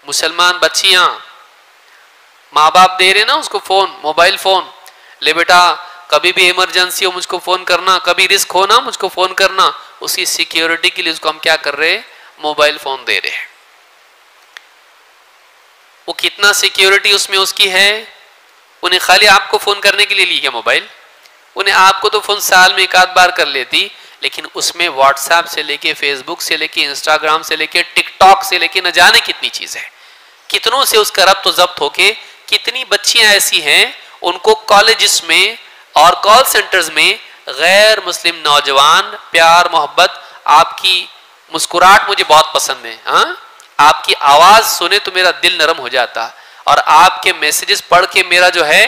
मुसलमान बच्चियां, माँ बाप दे रहे ना उसको फोन, मोबाइल फोन, ले बेटा कभी भी इमरजेंसी हो मुझको फोन करना, कभी रिस्क हो ना मुझको फोन करना। उसकी सिक्योरिटी के लिए उसको हम क्या कर रहे हैं, मोबाइल फोन दे रहे हैं। वो कितना सिक्योरिटी उसमें उसकी है। उन्हें खाली आपको फोन करने के लिए ली है मोबाइल, उन्हें आपको तो फोन साल में एक आध बार कर लेती, लेकिन उसमें व्हाट्सएप से लेके, फेसबुक से लेके, इंस्टाग्राम से लेके, टिकटॉक से लेके न जाने कितनी चीज है। कितनों से उसका रब्त जब्त होके, कितनी बच्चियां ऐसी हैं उनको कॉलेजेस में और कॉल सेंटर्स में गैर मुस्लिम नौजवान प्यार मोहब्बत, आपकी मुस्कुराहट मुझे बहुत पसंद है, हाँ आपकी आवाज सुने तो मेरा दिल नरम हो जाता, और आपके मैसेजेस पढ़ के मेरा जो है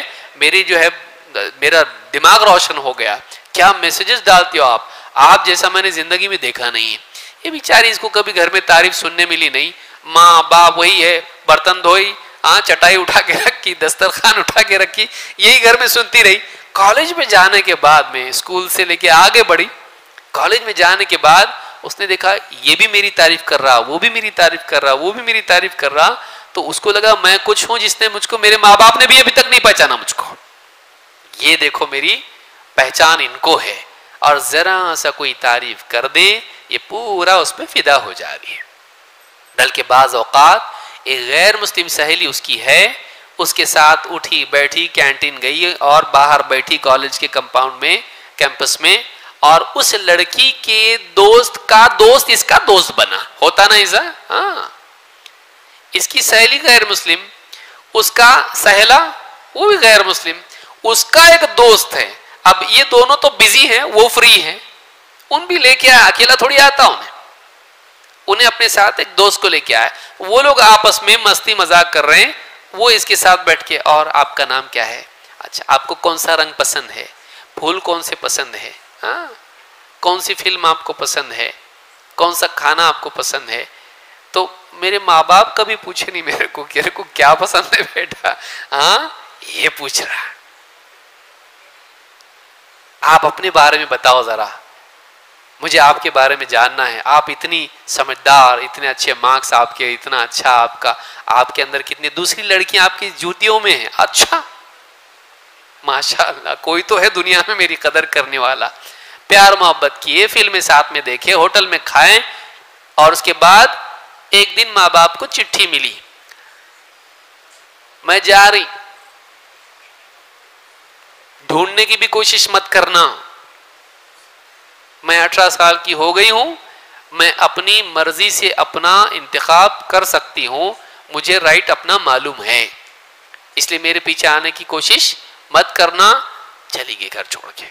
मेरा दिमाग रोशन हो गया। क्या मैसेजेस डालती हो आप जैसा मैंने जिंदगी में देखा नहीं है। ये बेचारी, इसको कभी घर में तारीफ सुनने मिली नहीं। माँ बाप वही है, बर्तन धोई, हाँ चटाई उठा के रखी, दस्तरखान उठा के रखी, यही घर में सुनती रही। कॉलेज में जाने के बाद में, स्कूल से लेके आगे बढ़ी, कॉलेज में जाने के बाद उसने देखा ये भी मेरी तारीफ कर रहा, वो भी मेरी तारीफ कर रहा, वो भी मेरी तारीफ कर रहा, तो उसको लगा मैं कुछ हूं जिसने मुझको, मेरे माँ बाप ने भी अभी तक नहीं पहचाना मुझको। ये देखो मेरी पहचान इनको है, और जरा सा कोई तारीफ कर दे ये पूरा उसमें फिदा हो जा रही है। बल्कि बाज औकात एक गैर मुस्लिम सहेली उसकी है, उसके साथ उठी बैठी, कैंटीन गई और बाहर बैठी कॉलेज के कंपाउंड में, कैंपस में, और उस लड़की के दोस्त का दोस्त इसका दोस्त बना। होता ना ऐसा, हाँ इसकी सहेली गैर मुस्लिम, उसका सहेला वो भी गैर मुस्लिम, उसका एक दोस्त है। अब ये दोनों तो बिजी हैं, वो फ्री हैं, उन भी लेके आया, अकेला थोड़ी आता उन्हें अपने साथ एक दोस्त को लेके आया। वो लोग आपस में मस्ती मजाक कर रहे हैं, वो इसके साथ बैठ के, और आपका नाम क्या है, अच्छा आपको कौन सा रंग पसंद है, फूल कौन से पसंद है, हाँ कौन सी फिल्म आपको पसंद है, कौन सा खाना आपको पसंद है। तो मेरे माँ बाप कभी पूछे नहीं मेरे को कि को क्या पसंद है बेटा, हाँ ये पूछ रहा। आप अपने बारे में बताओ जरा, मुझे आपके बारे में जानना है। आप इतनी समझदार, इतने अच्छे मार्क्स आपके, इतना अच्छा आपके अंदर कितनी दूसरी लड़कियां आपकी जूतियों में हैं। अच्छा माशाअल्लाह, कोई तो है दुनिया में मेरी कदर करने वाला। प्यार मोहब्बत किए, फिल्में साथ में देखे, होटल में खाएं, और उसके बाद एक दिन माँ बाप को चिट्ठी मिली, मैं जा रही, ढूंढने की भी कोशिश मत करना, मैं 18 साल की हो गई हूं, मैं अपनी मर्जी से अपना इंतखाब कर सकती हूं, मुझे राइट अपना मालूम है, इसलिए मेरे पीछे आने की कोशिश मत करना। चली गई घर छोड़ के।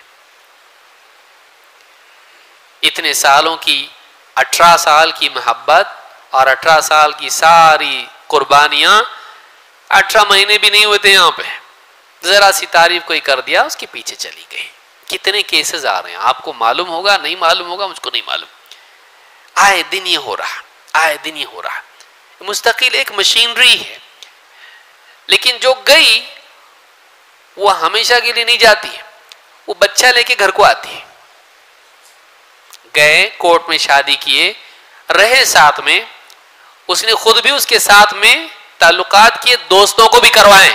इतने सालों की, 18 साल की मोहब्बत और 18 साल की सारी कुर्बानियां, 18 महीने भी नहीं हुए थे यहाँ पे, जरा सी तारीफ कोई कर दिया उसके पीछे चली गई। कितने केसेस आ रहे हैं, आपको मालूम होगा, नहीं मालूम होगा, मुझको नहीं मालूम। आए दिन ये हो रहा, आए दिन ये हो रहा। मुस्तकिल एक मशीनरी है, लेकिन जो गई वो हमेशा के लिए नहीं जाती, वो बच्चा लेके घर को आती है। गए, कोर्ट में शादी किए, रहे साथ में, उसने खुद भी उसके साथ में ताल्लुकात किए, दोस्तों को भी करवाएं,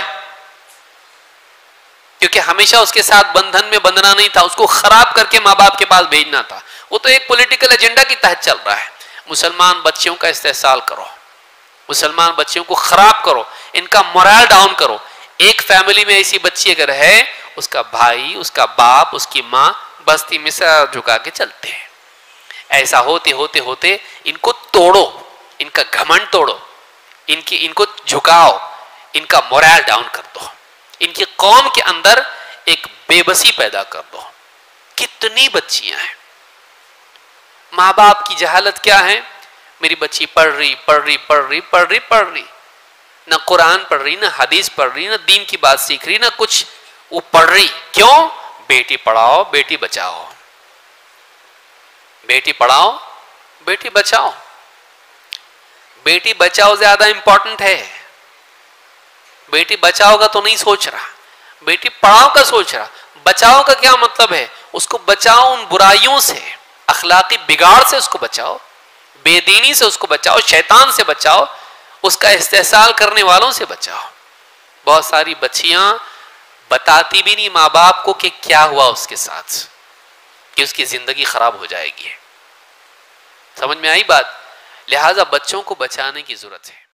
क्योंकि हमेशा उसके साथ बंधन में बंधना नहीं था, उसको खराब करके माँ बाप के पास भेजना था। वो तो एक पॉलिटिकल एजेंडा के तहत चल रहा है। मुसलमान बच्चियों का इस्तेहसाल करो, मुसलमान बच्चियों को खराब करो, इनका मोरल डाउन करो। एक फैमिली में ऐसी बच्ची अगर है, उसका भाई, उसका बाप, उसकी माँ बस्ती में सर झुका के चलते हैं। ऐसा होते होते होते इनको तोड़ो, इनका घमंड तोड़ो, इनको झुकाओ, इनका मोरल डाउन कर दो, इनकी कौम के अंदर एक बेबसी पैदा कर दो। कितनी बच्चियां हैं, माँ बाप की जहालत क्या है, मेरी बच्ची पढ़ रही पढ़ रही पढ़ रही पढ़ रही पढ़ रही, ना कुरान पढ़ रही, ना हदीस पढ़ रही, ना दीन की बात सीख रही, ना कुछ, वो पढ़ रही। क्यों? बेटी पढ़ाओ बेटी बचाओ, बेटी पढ़ाओ बेटी बचाओ। बेटी बचाओ ज्यादा इंपॉर्टेंट है। बेटी बचाओ का तो नहीं सोच रहा, बेटी पढ़ाओ का सोच रहा। बचाओ का क्या मतलब है? उसको बचाओ उन बुराइयों से, अखलाकी बिगाड़ से उसको बचाओ, बेदीनी से उसको बचाओ, शैतान से बचाओ, उसका इस्तेहसाल करने वालों से बचाओ। बहुत सारी बच्चियां बताती भी नहीं माँ बाप को कि क्या हुआ उसके साथ, कि उसकी जिंदगी खराब हो जाएगी। समझ में आई बात? लिहाजा बच्चों को बचाने की जरूरत है।